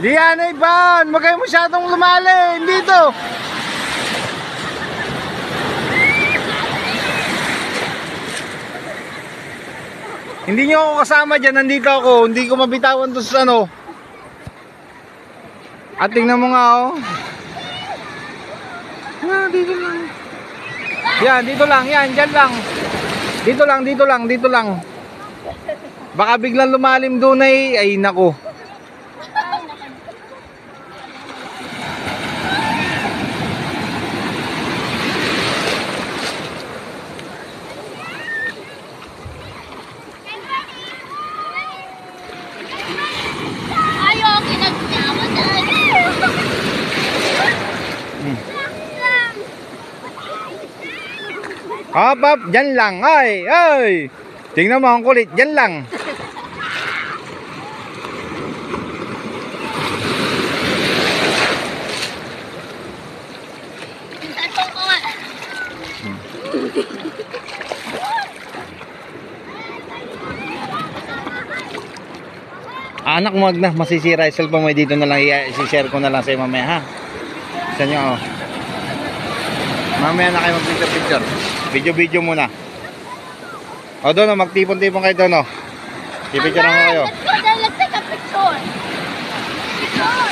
Diyan, Ivan! Huwag kayo masyadong lumalim dito! Hindi nyo ako kasama dyan, nandito ako. Hindi ko mabitawan to sa ano. At tingnan mo nga oh. Dito lang. Yan, dito lang, yan, dyan lang. Dito lang, dito lang, dito lang. Baka biglang lumalim doon ay nako. Hop, hop, dyan lang, ay, ay. Tingnan mo ang kulit, dyan lang. Anak mo, wag na, masisira yung cellphone mo dito na lang, i-share ko na lang sa iyo mamaya ha. Sa inyo oh. Mamaya na kayo mag-picture. Video muna. O doon, magtipon-tipon kayo doon. Pipicture lang kayo. Let's take a picture.